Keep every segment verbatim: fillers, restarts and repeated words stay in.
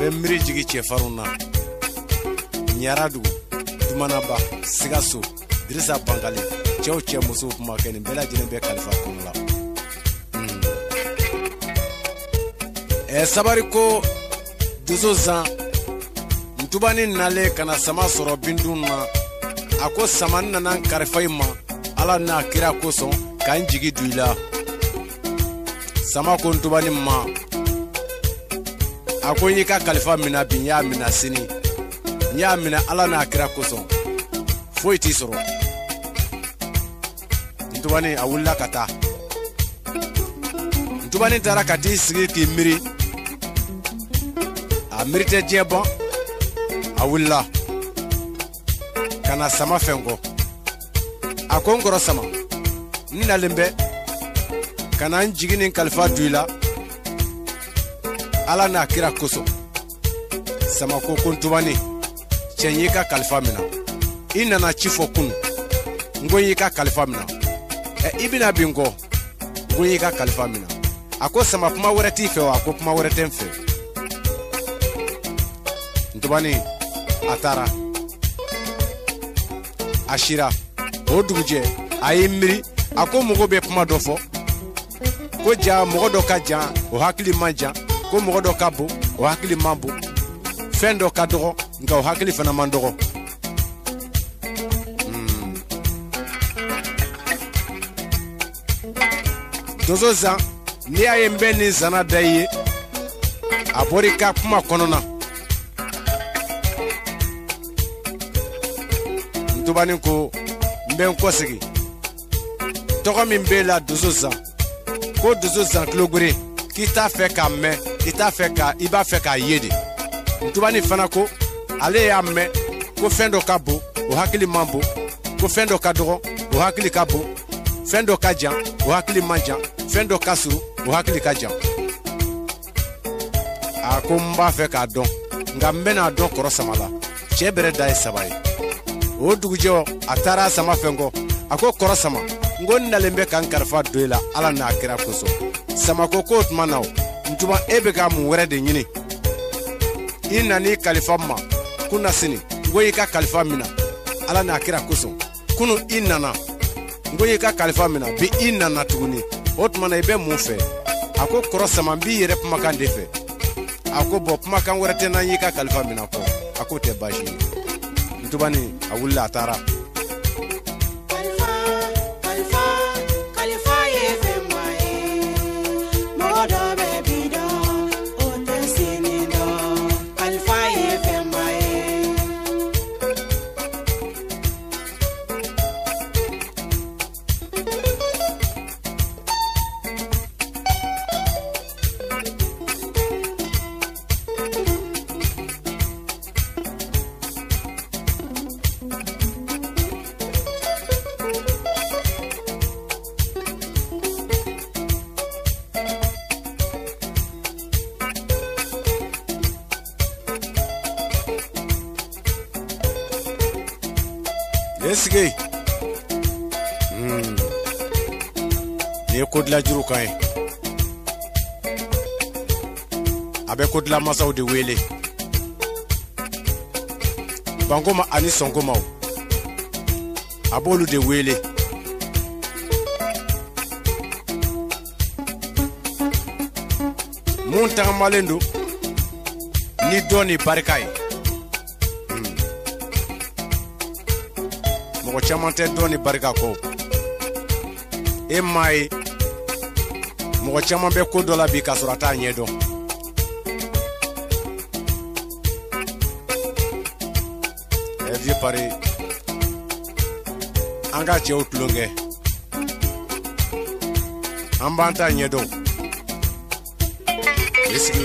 Bemri jigi chefaruna Nyaradu Tumanaba Sigasu Drisa Bangali Cheo che musu makeni bela jine be Khalifa kunula mm. E sabari ko duzoza Ntubani nale kana sama soro binduna Ako saman nanan karifayma Ala na kira koson kan jigi duila Sama ko ntubani ma Ako yika Khalifa mina binya mina sini nya mina ala na kira koson foi ti soro ntubani awulla kata ntubani tara kati sigi ki miri a mirite jeba awulla kana sama fengo akongoro sama nina lembe kana njigini Khalifa duila ala na kira koso sama ko kuntubani chenyika Khalifa mina ina na chifo kunu ngoyika Khalifa mina e ibina bingo ngoyika Khalifa mina ako sama puma wereti fe wa ko puma werete mfe ntubani atara ashira oduje ayimri ako mugo be puma dofo ko ja mugo doka ja o hakili manja ko mugo doka bu o hakili mambu fendo kadoro nga o hakili fana mandogo mm. Dozoza ni ayembe ni zana daye aborika kuma konona ntubani ko mben kosigi togo min bela dozoza ko dozoza klogure kita fe ka me kita fe ka iba fe ka yede ntubani fana ko ale ya me ko fendo kabo o hakili mambo ko fendo kadoro o hakili kabo fendo kajan o hakili manja fendo kasuru o hakili kajan a ko mba fe ka don nga mbena don koro samala chebere dai sabai o dugujo atara sama fengo ako koro sama ngon nalembe kan karfa doila ala na akira koso sama ko ko tmanao ntuma ebe ka mu were de nyini ina ni Khalifa ma kuna sini ngoyika Khalifa mina ala na akira koso kunu inana ngoyika Khalifa mina bi inana tuguni otmana ibe mufe ako korosama mbi yere puma defe ako bo puma kan werete na yika Khalifa mina ko ako te bashi ntubani awulla atara Esige hmm ne kodla juru kai abe kodla masaw de wele bangoma ani songoma abolu de wele monta malendo ni doni barikai mo chamante doni barika ko e mai mo chamambe ko dola bi kasurata nyedo e vi pare anga che utlonge ambanta nyedo esigi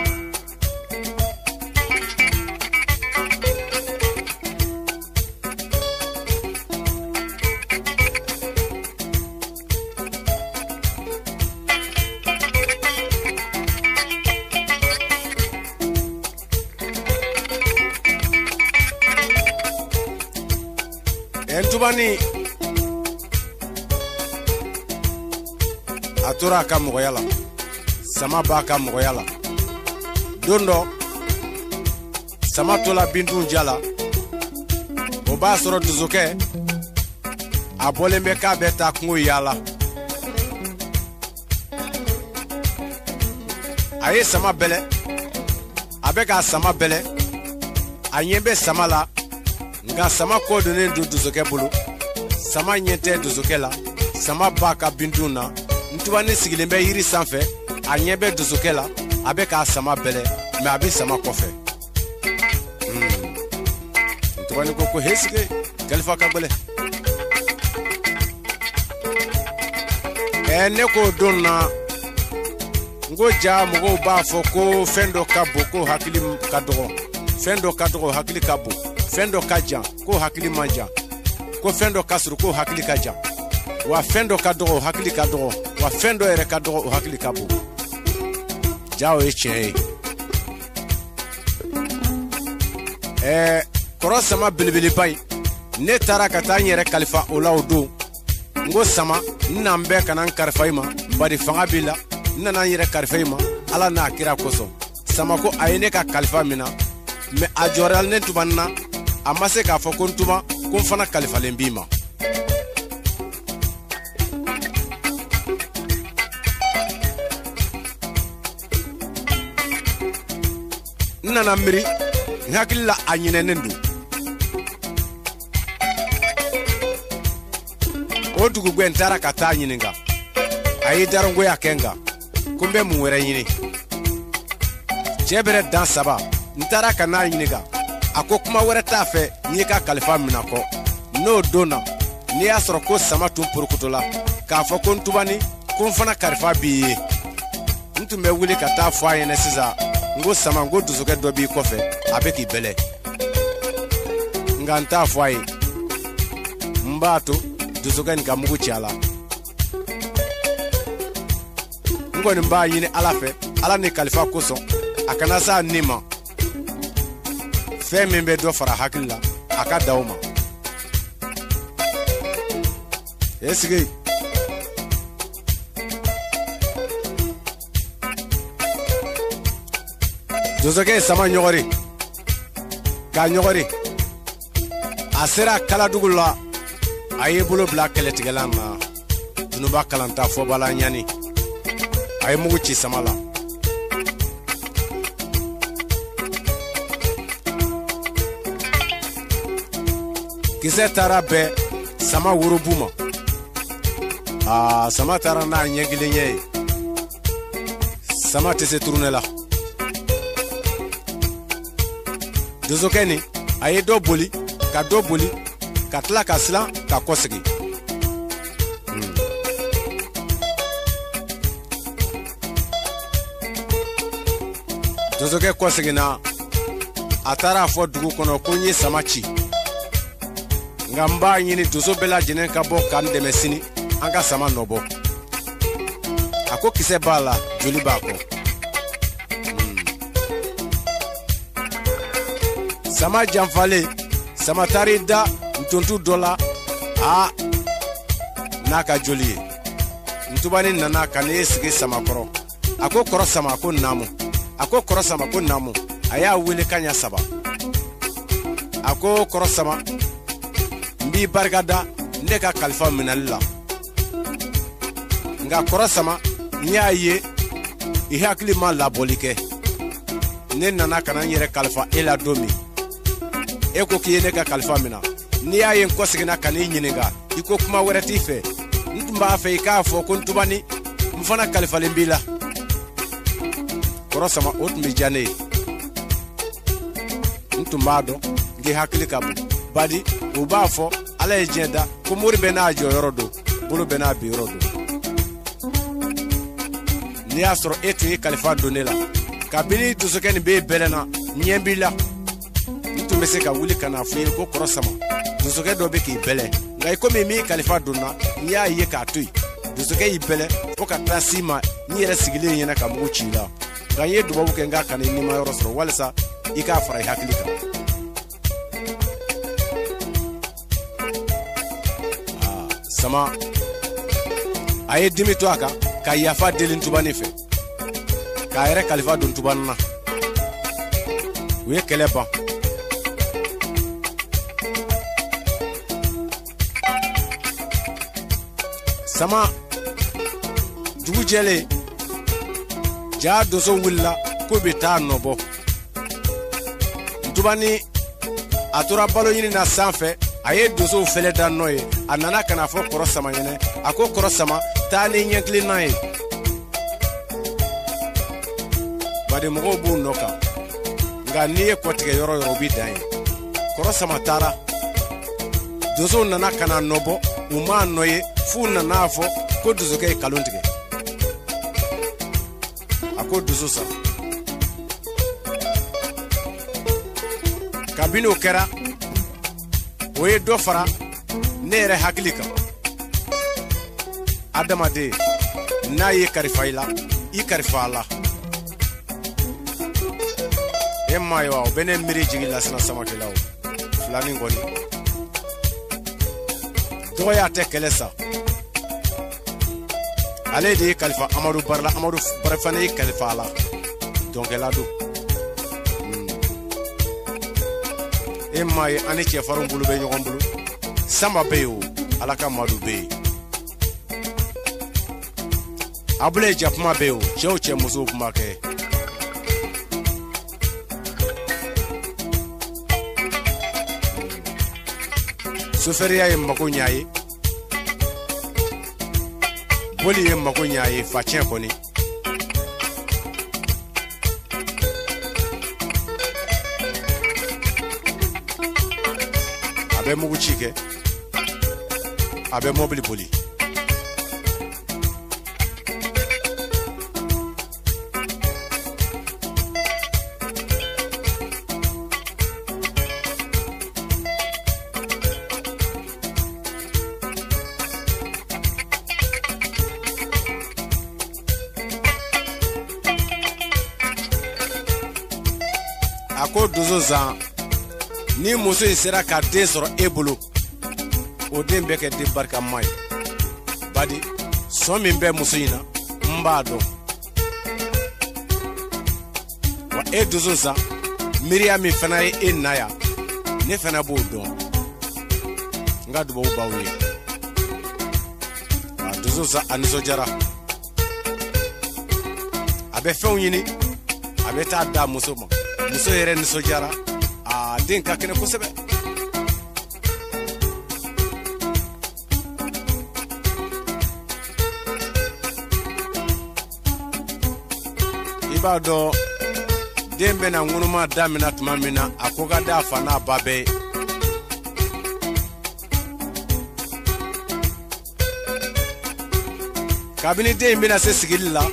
Entubani atura ka mogoyala sama ba ka mogoyala dondo sama tola bindun jala o b'a sɔrɔ dusukɛ a bɔlen bɛ k'a bɛ taa kungo yaala a ye sama bɛlɛ a bɛ k'a sama bɛlɛ a ɲɛ bɛ sama la nka sama kɔ donnen don dusukɛ bolo sama ɲɛ tɛ dusukɛ la sama b'a ka bindun na ntubani sigilen bɛ yiri sanfɛ a ɲɛ bɛ dusukɛ la a bɛ k'a sama bɛlɛ mɛ a bɛ sama kɔfɛ ntubani ko ko hesike kalifa ka gbɛlɛ ɛ ne k'o don na n ko ja mɔgɔw b'a fɔ ko fɛn dɔ ka bon ko hakili ka dɔgɔ fɛn dɔ ka dɔgɔ hakili ka bon fɛn dɔ ka jan ko hakili man jan ko fɛn dɔ ka surun ko hakili ka jan wa fɛn dɔ ka dɔgɔ hakili ka dɔgɔ wa fɛn dɔ yɛrɛ ka dɔgɔ o hakili ka bon ja o ye tiɲɛ ye ɛɛ kɔrɔ sama belebeleba in ne taara ka taa n yɛrɛ kalifa o la o don n ko sama n na n bɛɛ kana n kalifa i ma bari fanga b'i la n nana n yɛrɛ kalifa i ma ala n'a kira kosɔn sama ko a ye ne ka kalifa min na mɛ a jɔrɔla ne tuba n na a ma se k'a fɔ ko n tuba ko n fana kalifalen b'i ma n nana miiri n hakili la a ɲinɛnen don o dugugɛ n taara ka taa ɲininka a ye darongoya kɛ n kan ko n bɛ mun wɛrɛ ɲini cɛ bɛrɛ dan saba n taara ka n'a ɲininka a ko kuma wɛrɛ t'a fɛ n ye ka kalifa mina kɔ n'o don na n'i y'a sɔrɔ ko sama tun porokotola k'a fɔ ko n tubani ko n fana kalifa b'i ye n tun bɛ wuli ka taa fɔ a ɲɛnɛ sisan n ko sama n ko dusukɛ dɔ b'i kɔfɛ a bɛ k'i bɛlɛ nka n t'a fɔ a ye n b'a to dusukɛ nin ka mugu ci a la n kɔni b'a ɲini ala fɛ ala ni kalifa kosɔn a kana s'a ni ma fɛn min bɛ dɔ fara hakili la a ka da o ma esike dusukɛ ye sama ɲɔgɔri k'a ɲɔgɔri a sera kaladugu la a ye bolo bila kɛlɛtigɛlan na dunuba kalanta fɔbala ɲani a ye mugu ci sama la kisɛ taara bɛɛ sama worobu ma aa sama taara n'a ɲɛ kelen ɲɛ ye sama tɛ se turune la dusukɛ nin a ye dɔ boli ka dɔ boli ka tila ka silan ka kɔsegi hmm. dusukɛ kɔseginna a taara a fɔ dugu kɔnɔ ko n ye sama ci nka n b'a ɲini doso bɛɛ lajɛlen ka bɔ k'an dɛmɛ sini an ka sama nɔbɔ a ko kisɛ b'a la joli b'a kɔ hmm. sama janfalen sama taari da ntontu dɔ la a n'a ka joli ye ntubani nana ka ne sigi sama kɔrɔ a ko kɔrɔ sama a ko naamu a ko kɔrɔ sama ko naamu a y'a wele ka ɲa saba a ko kɔrɔ sama n b'i barikada ne ka kalifa minɛli la nka kɔrɔ sama n y'a ye i hakili ma labɔli kɛ ne nana ka na n yɛrɛ kalifa e la don min e ko k'i ye ne ka kalifa mina n'i y'a ye n kɔseginna ka n'i ɲininka i ko kuma wɛrɛ t'i fɛ n tun b'a fɛ i k'a fɔ ko n tubani n fana kalifalen b'i la kɔrɔ sama o tun bɛ diya ne ye n tun b'a dɔn n k'i hakili ka bon badi o b'a fɔ ala ye diɲɛ da ko mori bɛ n'a jɔyɔrɔ don bolo bɛ n'a biyɔrɔ don n'i y'a sɔrɔ e tun ye kalifa don ne la kabini dusukɛ nin b'e bɛlɛ na ɲɛ b'i la n tun bɛ se ka wuli ka n'a fɔ i ye ko kɔrɔ sama dusukɛ dɔ bɛ k'i bɛlɛ nka i komi min kalifa donna n y'a ye k'a to yen dusukɛ y'i bɛlɛ fo ka taa s'i ma n yɛrɛ sigilen ɲɛna ka mugu ci i la nka n ye dubabu kɛ n k'a kana i nimayɔrɔ sɔrɔ walisa i k'a fara i hakili kan aa sama a ye dimi to a kan ka yafa deli ntubani fɛ k'a yɛrɛ kalifa don ntubani na u ye kɛlɛ ban sama dugu jɛlen ja donso wulila ko bɛ taa nɔbɔ ntubani a tora balo ɲini na sanfɛ a ye donsow fɛlɛ da nɔ ye a nana ka na fɔ kɔrɔ sama ɲɛnɛ a ko kɔrɔ sama taa ni ɲɛkilenna ye bademɔgɔw b'u nɔ kan nka n'i ye kɔtigɛ yɔrɔ yɔrɔ u b'i dan ye kɔrɔ sama taara donsow nana ka na nɔbɔ u m'a nɔ ye f'u nana fɔ ko donsokɛ ye kalon tigɛ a ko donso sa kabini o kɛra o ye dɔ fara ne yɛrɛ hakili kan adamaden n'a ye karifa i la i karifa a la e ma ye wa o bɛ ne miiri jigi lasina samakɛla o filanin kɔni dɔgɔya tɛ kɛlɛ sa ale de ye kalifa amadu barila amadu bara fana ye kalifa a la dɔnkɛla don e ma ye ani cɛfarinw bolo bɛ ɲɔgɔn bolo sanba bɛ yen o ala ka madu bɛ yen abule jakuma bɛ yen o cɛw cɛ musow kuma kɛ sofɛriya ye mago ɲa ye boli ye mago ɲa ye facɛn kɔni a bɛ mugu ci kɛ a bɛ mobili boli a ko donso zan ni muso in sera ka den sɔrɔ e bolo o den bɛ kɛ den barikama ye badi sɔn min bɛ muso in na n b'a dɔn wa e donso zan miiriya min fana ye e na yan ne fana b'o dɔn n ka dubabu b'aw ye a donso zan a nisɔndiyara a bɛ fɛnw ɲini a bɛ taa da muso ma muso yɛrɛ nisɔndiyara a den ka kɛnɛ kosɛbɛ i b'a dɔn den bɛna ŋunuma damina tuma min na a ko ka da a fa n'a ba bɛɛ ye kabini den in bɛna se sigili la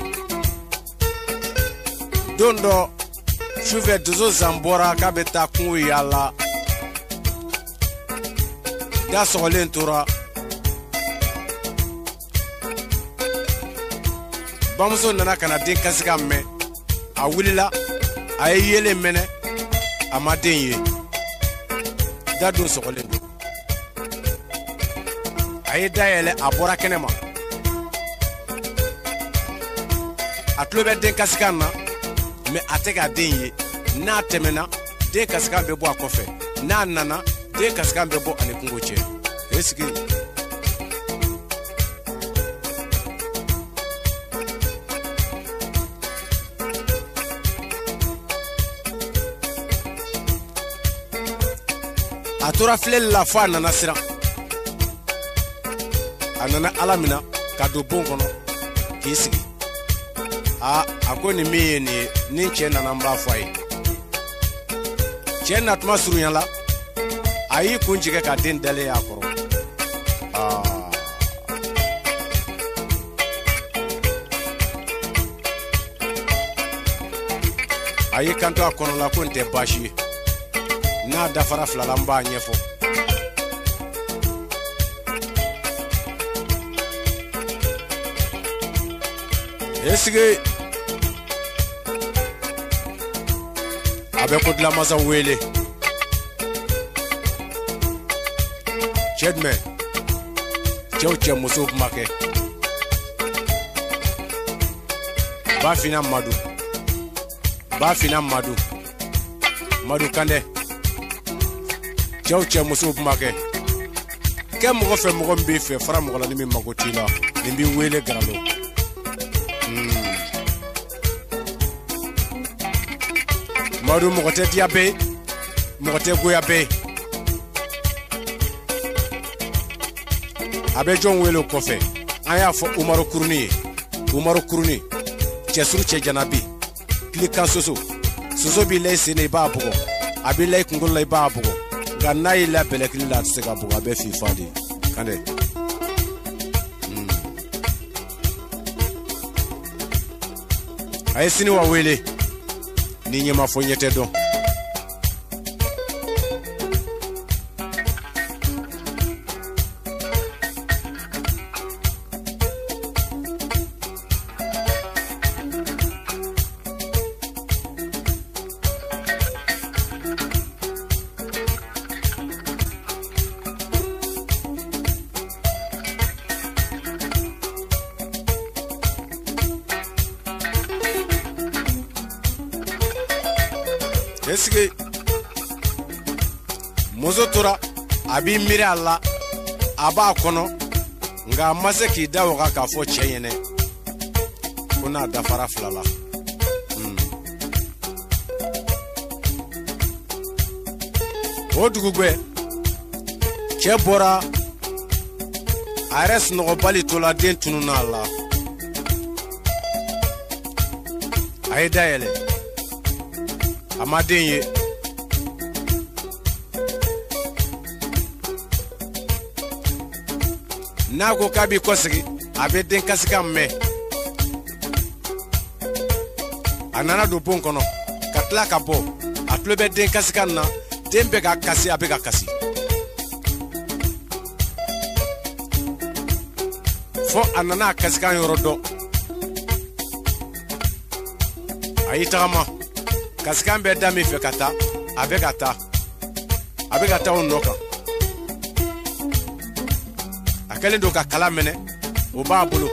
don dɔ sufɛ donso zan bɔra k'a bɛ taa kungo yaala da sɔgɔlen tora bamuso nana ka na den kasi ka mɛn a wulila a ye yelen mɛnɛ a ma den ye da don sɔgɔlen don a ye da yɛlɛ a bɔra kɛnɛ ma a tulo bɛ den kasi kan na mɛ a tɛ ka den ye n'a tɛmɛna den kasikan bɛ bɔ a kɔfɛ n'a nana den kasikan bɛ bɔ ani kungo cɛ k'e sigi a tora filɛli la fo a nana siran a nana ala minɛ ka don bon kɔnɔ k'i sigi a a ko nin min ye nin ye ni cɛ nana n b'a fɔ a ye cɛ natuma surunyala a y'i kun jigɛ ka den dalen a kɔrɔ a y'i kanto a kɔnɔ la ko nin tɛ baasi ye n'a dafara filala n b'a ɲɛfɔ esige a bɛ ko dilanmasa wele cɛ jumɛn cɛw cɛ musow kuma kɛ Bafina Madu Bafina Madu Madu Kande cɛw cɛ musow kuma kɛ ke mɔgɔ fɛ mɔgɔ min b'i fɛ fara mɔgɔ la ni min mago t'i la nin b'i wele Garalo. Madu mɔgɔ tɛ diya bɛɛ ye mɔgɔ tɛ goya bɛɛ ye. a bɛ jɔn wele o kɔfɛ an y'a fɔ Umaru Kuruni ye. Umaru Kuruni cɛsuru cɛ janabi kilikan soso soso b'i la i sen na i b'a bugɔ a b'i la i kunkolo la i b'a bugɔ nka n'a y'i la bɛlɛkili la a tɛ se ka bugɔ a bɛ fifa de kan dɛ. a ye sini wa wele ni ɲɛma fɔ ɲɛ tɛ dɔn. Esike muso tora a b'i miiri a la a b'a kɔnɔ nka a ma se k'i da waga k'a fɔ cɛ ɲɛnɛ ko n'a dafara fila la. o dugubɛ cɛ bɔra a yɛrɛ sunɔgɔbali tola den tununa a la a ye dayɛlɛ a ma den ye. n'a ko k'a b'i kɔsegi a bɛ den kasikan mɛn a nana don bon kɔnɔ ka tila ka bɔ a tulo bɛ den kasikan na den bɛ ka kasi a bɛ ka kasi fɔ a nana a kasikan yɔrɔ dɔn a y'i tagama kasikan bɛ da min fɛ ka taa a bɛ ka taa a bɛ ka taa o nɔ kan a kɛlen don ka kala minɛ o b'a bolo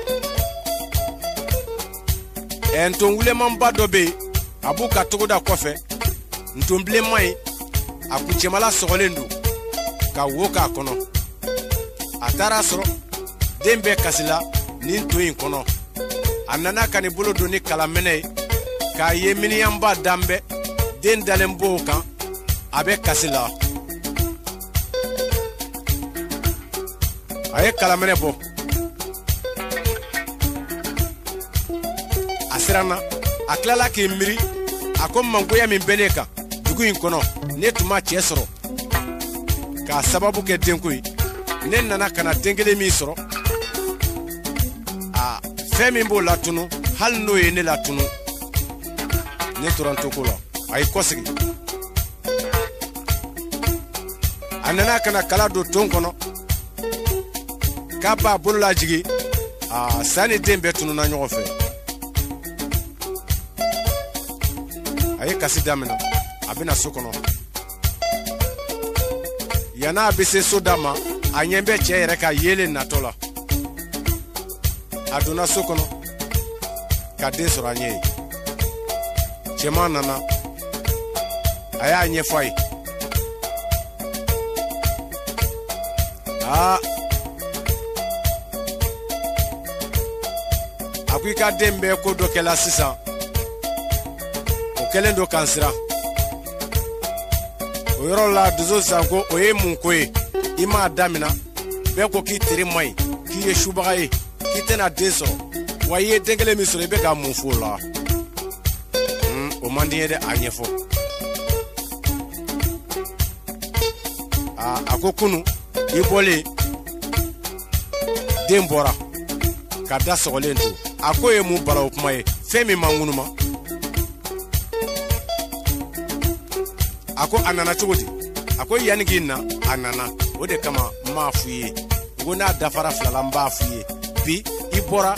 ɛ ntonwulemanba dɔ bɛ yen a b'u ka togoda kɔfɛ ntonbilenman ye a kuncɛmala sɔgɔlen don ka wo k'a kɔnɔ a taara sɔrɔ den bɛ kasi la nin nton in kɔnɔ a nana ka nin bolo don ni kalaminɛ ye k'a ye miniyanba danbɛ den dalen b'o kan a bɛ kasi la a ye kalaminɛ bɔ a siranna a tilala k'i miiri a ko mangoya min bɛ ne kan dugu in kɔnɔ ne tun ma cɛ sɔrɔ k'a sababu kɛ denko ye ne nana ka na den kelen min sɔrɔ a fɛn min b'o latunu hali n'o ye ne latunu ne tora n to ko la a y'i kɔsegi a nana ka na kala don ton kɔnɔ k'a b'a bolo lajigi a sa ni den bɛɛ tununa ɲɔgɔn fɛ a ye kasi daminɛ a bɛna so kɔnɔ yan'a bɛ se so da ma a ɲɛ bɛ cɛ yɛrɛ ka yeelen natɔ la a donna so kɔnɔ ka den sɔrɔ a ɲɛ ye cɛman nana a y'a ɲɛfɔ a ye aa a ko i ka den bɛɛ ko dɔ kɛla sisan o kɛlen don k'an siran o yɔrɔ la dusu sisan ko o ye mun ko ye i m'a damina bɛɛ ko k'i teri man ɲi k'i ye subaga ye k'i tɛna den sɔrɔ wa i ye den kelen min sɔrɔ i bɛ ka mun fɔ o la o man di ye dɛ a ɲɛfɔ aa a ko kunu i bɔlen den bɔra ka da sɔgɔlen to a ko ye mun bala o kuma ye fɛn min man ŋunuma a ko a nana cogo di a ko yanni k'i na a nana o de kama n m'a f'i ye n ko n'a dafara fila la n b'a f'i ye bi i bɔra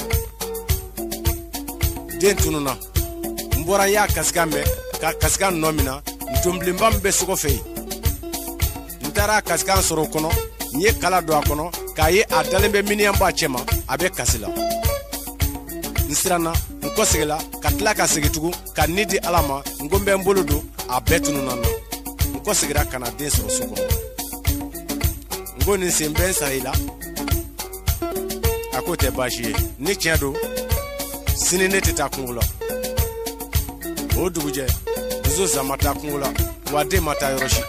den tununa n bɔra n y'a kasikan mɛn ka kasikan nɔ min na ntonbilenba min bɛ sogo fɛ yen n taara a kasikan sɔrɔ o kɔnɔ n ye kala don a kɔnɔ k'a ye a dalen bɛ miniyanba cɛ ma a bɛ kasi la n siranna n kɔsegila ka tila ka segin tugun ka ni di ala ma n ko n bɛ n bolo don a bɛɛ tununa n na n kɔsegira ka na den sɔrɔ so kɔnɔ ngo nin sen bɛn sa i la a ko tɛ baasi ye ni tiɲɛ don sini ne tɛ taa kungo la o dugujɛ dusu zan ma taa kungo la wa den ma taa yɔrɔ si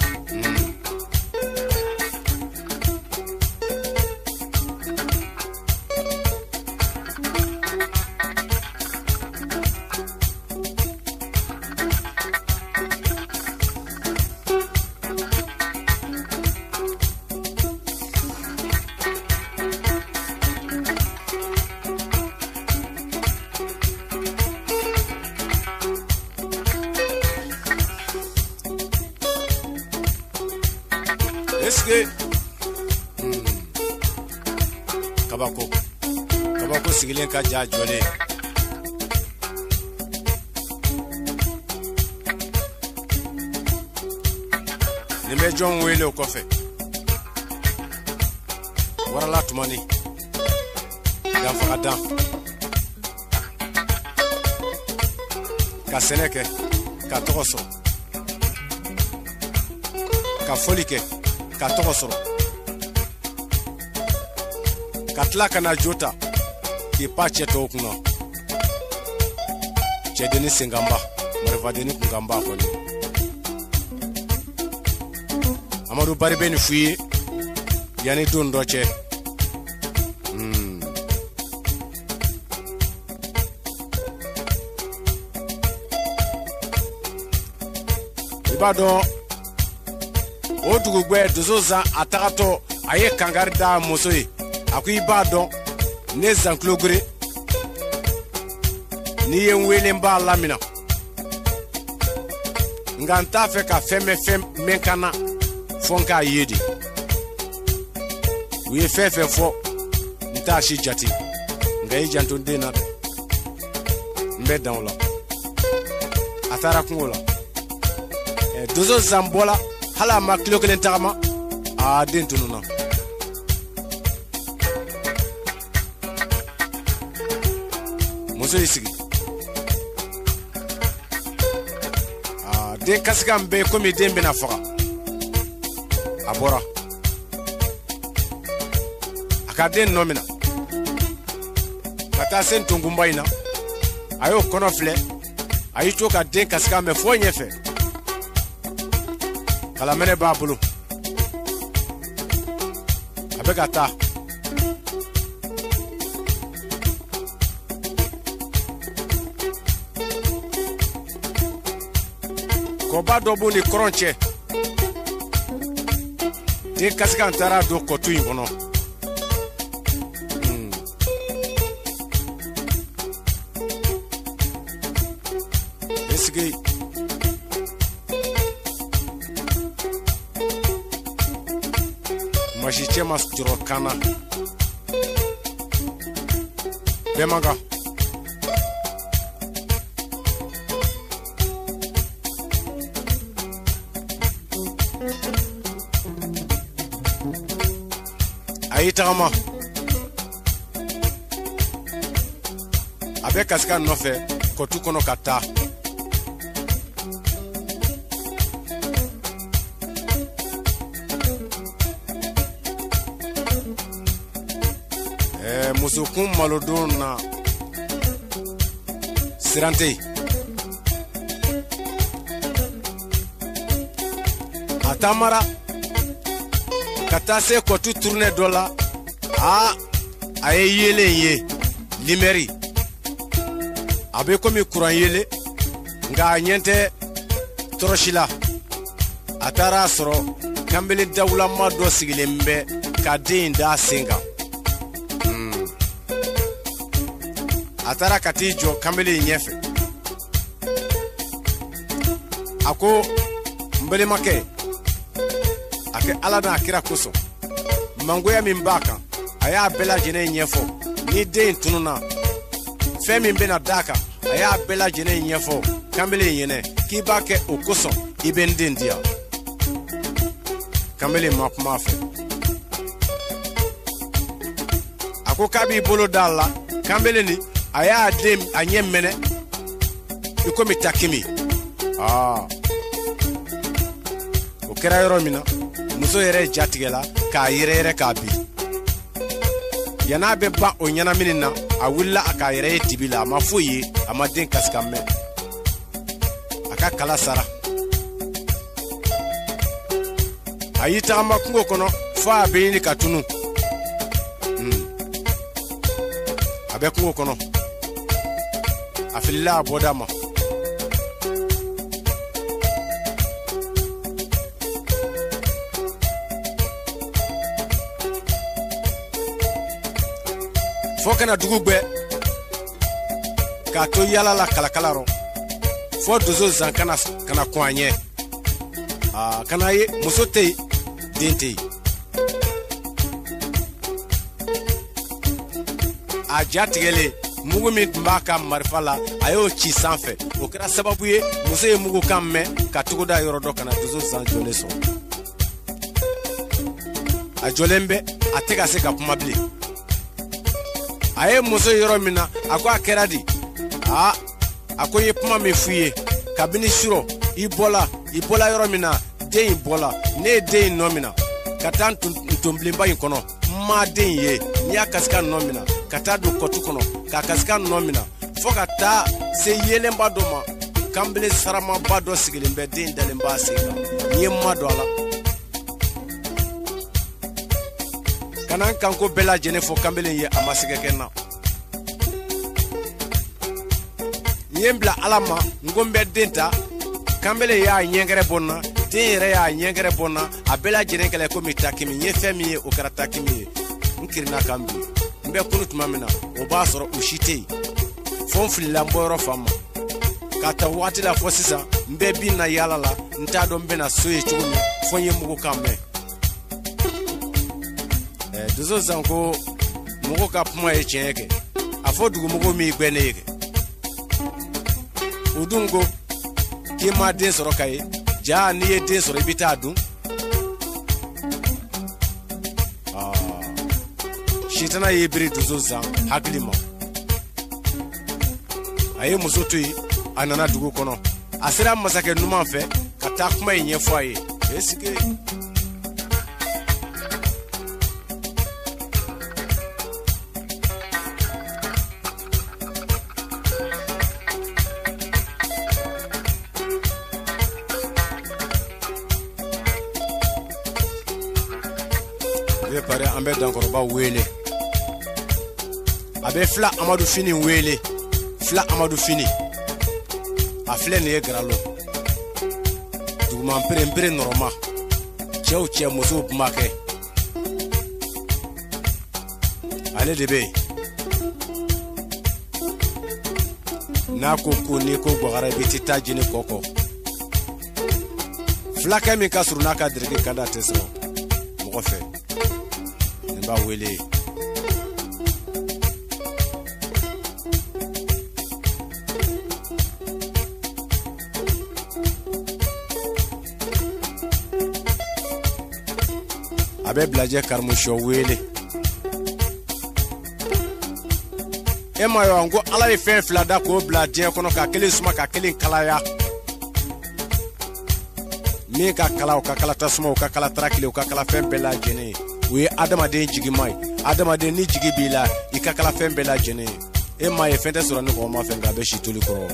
Eske hmm. kabako kabako sigilen ka ja jole ni me jon wele o kɔfɛ warala tumani dan faga dan ka sɛnɛ kɛ ka tɔgɔ sɔrɔ ka foli kɛ ka tɔgɔ sɔrɔ ka tila ka na jota k'i pa cɛ tɔw kunna cɛdenni senkanba marifadenni kunkanba kɔni amadu bari bɛ nin f'i ye yanni don dɔ cɛ hmm. i b'a dɔn o dugubɛ dusu zan a tagatɔ a ye kankari da muso ye a ko i b'a dɔn ne zan kulogere n'i ye n wele n b'a lamina nka n t'a fɛ ka fɛn bɛ fɛn mɛn ka na fɔ n k'a ye de u ye fɛn fɛn fɔ n t'a si jate nka i janto den na dɛ n bɛ dan o la a taara kungo la dusu zan bɔla hala ma kilo kelen tagama a den tununa muso y'i sigi a den kasikan bɛ komi den bɛna faga a bɔra a ka den nɔ minɛ ka taa se ntongunba in na a y'o kɔnɔ filɛ a y'i to ka den kasikan bɛ fɔ ɲɛfɛ kalamɛnɛ b'a bolo a bɛ ka taa kɔba dɔ b'u ni kɔrɔn cɛ den kasikan taara don kɔtu in kɔnɔ hmm. esike masi cɛ ma jɔrɔ kana bɛɛ man kan a y'i tagama a bɛ kasika nɔfɛ kɔtu kɔnɔ ka taa musokun malodon na siran tɛ yen a taamara ka taa se kɔtu turunɛ dɔ la a a ye yeelen ye limɛri a bɛ komi kuran yele nka a ɲɛ tɛ tɔrɔsi la a taara sɔrɔ kanbele dawulama dɔ sigilen bɛ ka den da sen kan a taara ka t'i jɔ kanbele in ɲɛfɛ a ko n balimakɛ a kɛ ala n'a kira kosɔn mangoya min b'a kan a y'a bɛɛ lajɛlen ɲɛfɔ ni den in tununa fɛn min bɛna d'a kan a y'a bɛɛ lajɛlen ɲɛfɔ kanbele in ɲɛnɛ k'i b'a kɛ o kosɔn i bɛ n den di yan kanbele in ma kuma a fɛ a ko k'a b'i bolo d'a la kanbele nin a y'a den a ɲɛ mɛnɛ i komi takimi aa o kɛra yɔrɔ min na muso yɛrɛ jatigɛla k'a yɛrɛ yɛrɛ k'a bi yana bɛ ban o ɲɛnamini na a wulila a k'a yɛrɛ ye dibi la a ma foyi ye a ma den kasi ka mɛn a ka kala sara a y'i tagama kungo kɔnɔ fo a bɛ ɲini ka tunu a bɛ kungo kɔnɔ a filila a bɔda ma fo kana dugu gbɛ k'a to yala la kalakala rɔ fo dozo zan kana kana kɔn a ɲɛ aa kana ye muso tɛ yen den tɛ yen a ja tigɛlen mugu min tun b'a ka marifa la a y'o ci sanfɛ o kɛra sababu ye muso ye mugu kan mɛn ka togoda yɔrɔ dɔ kana dozo zan jɔlen sɔrɔ a jɔlen bɛ a tɛ ka se ka kuma bilen a ye muso yɔrɔ min na a ko a kɛra di aa a ko i ye kuma min f'i ye kabini surɔ i bɔla i bɔla yɔrɔ min na den in bɔla ne ye den in nɔ mina ka taa ntonbilenba in kɔnɔ n ma den in ye n'i y'a kasi ka nɔ mina ka taa don kɔtu kɔnɔ k'a kasi ka nɔ mina fɔ ka taa se yelenba dɔ ma kanbele saramaba dɔ sigilen bɛ den dalen b'a sen kan n ye ma don a la kana n kanko bɛɛ lajɛlen fɔ kanbelen ye a ma sɛgɛ kɛ n na n ye n bila ala ma n ko n bɛ den ta kanbelen y'a ɲɛgɛrɛ bɔ n na den yɛrɛ y'a ɲɛgɛrɛ bɔ n na a bɛɛ lajɛlen kɛlɛ komi takimi n ye fɛn min ye o kɛra takimi ye n kirina kan bi n bɛ kunu tuma min na o b'a sɔrɔ o si tɛ yen fo n filila n bɔyɔrɔ fan ma k'a ta waati la fɔ sisan n bɛ bin na yaala la n t'a dɔn n bɛna so ye cogo min fo n ye mugu kan mɛn dozo zan ko mɔgɔ ka kuma ye tiɲɛ kɛ a fɔ dugumɔgɔw min gbɛ ne ye kɛ o dun ko k'i ma den sɔrɔ ka ye jaa n'i ye den sɔrɔ i bɛ taa dun sitana ye biri dozo zan hakili ma a ye muso to yen a nana dugu kɔnɔ a sera masakɛ numan fɛ ka taa kuma in ɲɛfɔ a ye esike pare an bɛ dankɔrɔba wele a bɛ fila amadu fini wele fila amadu fini a filɛ nin ye garalo duguman perenpere nɔrɔma cɛw cɛ musow kumakɛ ale de bɛ yen n'a ko ko n'i ko gwagara i bɛ t'i ta jeni kɔkɔ fulakɛ min ka surun n'a ka diriki ka da tɛ sɔrɔ mɔgɔ fɛ nin b'a wele a bɛ bilajɛ karimusɔ wele e ma yɔ n ko ala ye fɛn fila da k'o bila diɲɛ kɔnɔ ka kelen suma ka kelen kalaya min ka kala o ka kala tasuma o ka kala tarakile o ka kala fɛn bɛɛ lajɛlen ye o ye adamaden jigima ye adamaden ni jigi b'i la i ka kala fɛn bɛɛ lajɛlen ye e ma ye fɛn tɛ sɔrɔ ni kɔgɔma fɛn nka a bɛ si toli kɔrɔ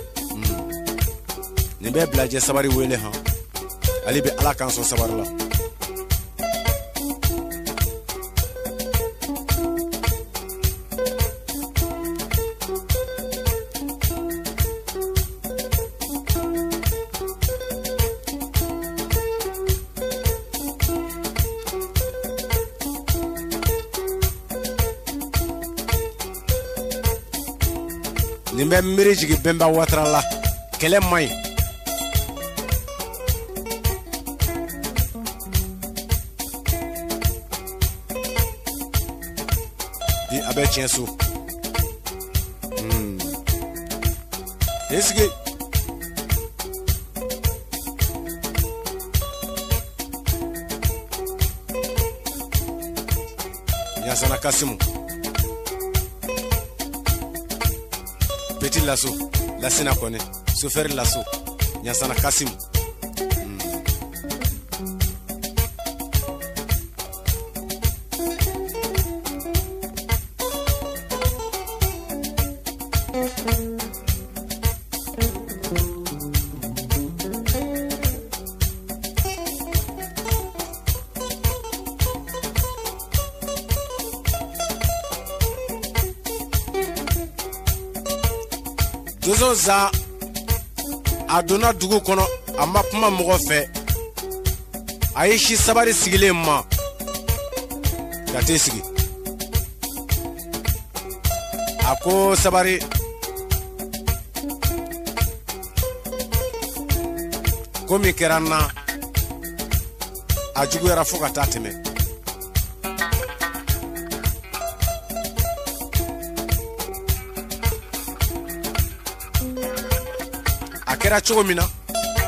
nin bɛ bilajɛ sabari wele han ale bɛ ala kan sɔn sabari la nin bɛ miiri jigin Bɛnba Watara la kɛlɛ man ɲi bi a bɛ tiɲɛ so esike Yasana Kasimu Petit Lasso, Lassina Kone, Sofer Lasso, Yasana Kasim. Dozo za a donna dugu kɔnɔ a ma kuma mɔgɔ fɛ a ye si sabari sigilen ma ka t'i sigi a ko sabari ko min kɛra n na a juguyara fo ka taa tɛmɛ a kɛra cogo min na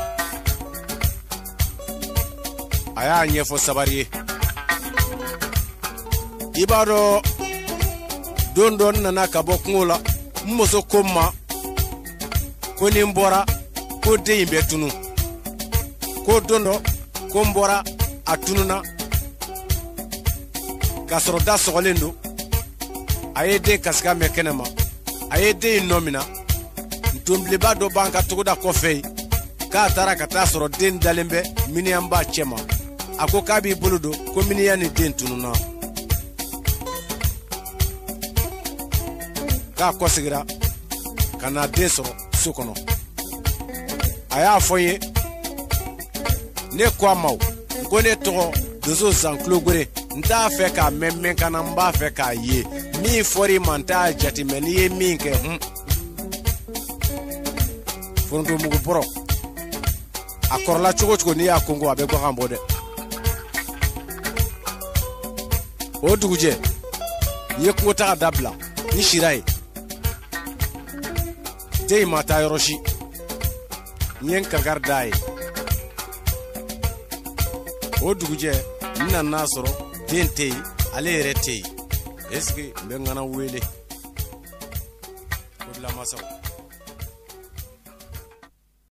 a y'a ɲɛfɔ sabari ye i b'a dɔn don dɔ nana ka bɔ kungo la n muso ko n ma ko ni n bɔra ko den in bɛ tunu ko don dɔ ko n bɔra a tununa k'a sɔrɔ da sɔgɔlen don a ye den kasikan mɛn kɛnɛ ma a ye den in nɔ minɛ ntonbiliba dɔ b'an ka togoda kɔfɛ yen k'a taara ka taa sɔrɔ den dalen bɛ miniyanba cɛ ma a ko k'a b'i bolo don ko miniyan ni den tununa k'a kɔsegira ka na den sɔrɔ so kɔnɔ a y'a fɔ n ye ne ko a ma ko ne tɔgɔ Dozo Zankulogore n t'a fɛ k'a mɛn mɛn ka na n b'a fɛ k'a ye min fɔr'i ma n t'a jate mɛ n'i ye min kɛ hun forontomugu bɔrɔ a kɔrɔla cogo cogo n'i y'a kongo a bɛ bagan bɔ dɛ o dugujɛ n ye kungo taga dabila n sira ye den in ma taa yɔrɔ si n ye n kankari d'a ye o dugujɛ n nana sɔrɔ den tɛ yen ale yɛrɛ tɛ yen est ce que n bɛ n kana wele ko dilamasaw